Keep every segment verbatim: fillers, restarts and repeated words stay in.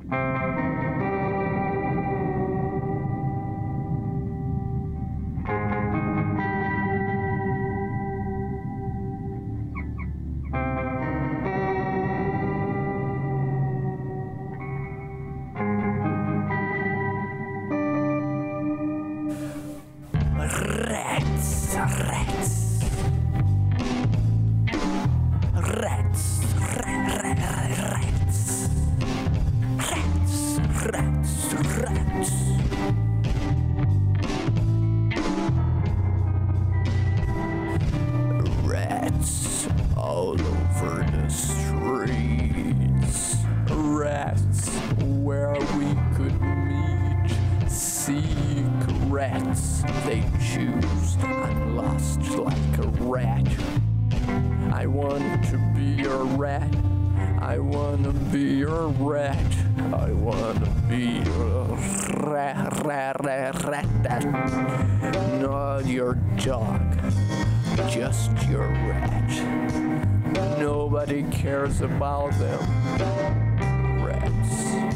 Not your dog, just your rat. Nobody cares about them. Rats.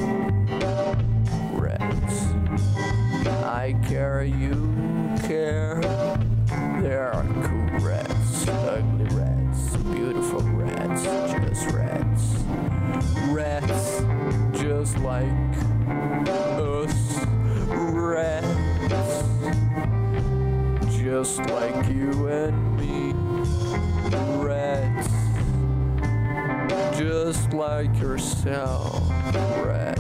Rats. I care, you care. There are cool rats, ugly rats, beautiful rats, just rats. Rats, just like us. Rats, just like you and me. Rats, just like yourself. Rats.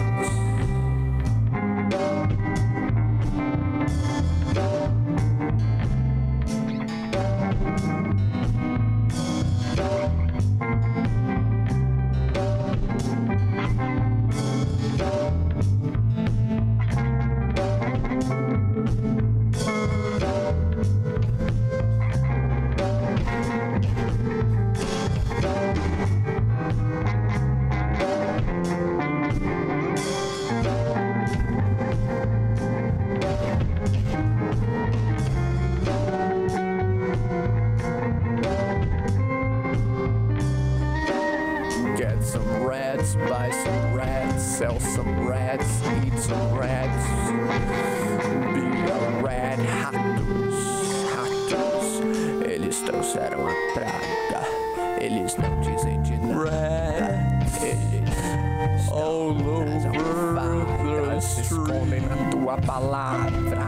Buy some rats, sell some rats, eat some rats, be a rat ratos, ratos. Eles trouxeram a praga, eles não dizem de nada. Eles all over the street, escondem na tua palavra.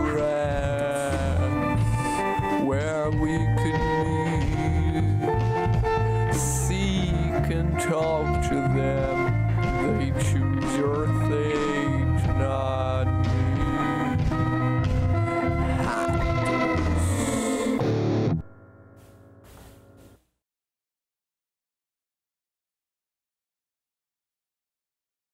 Rats, where we could meet, seek and talk to them.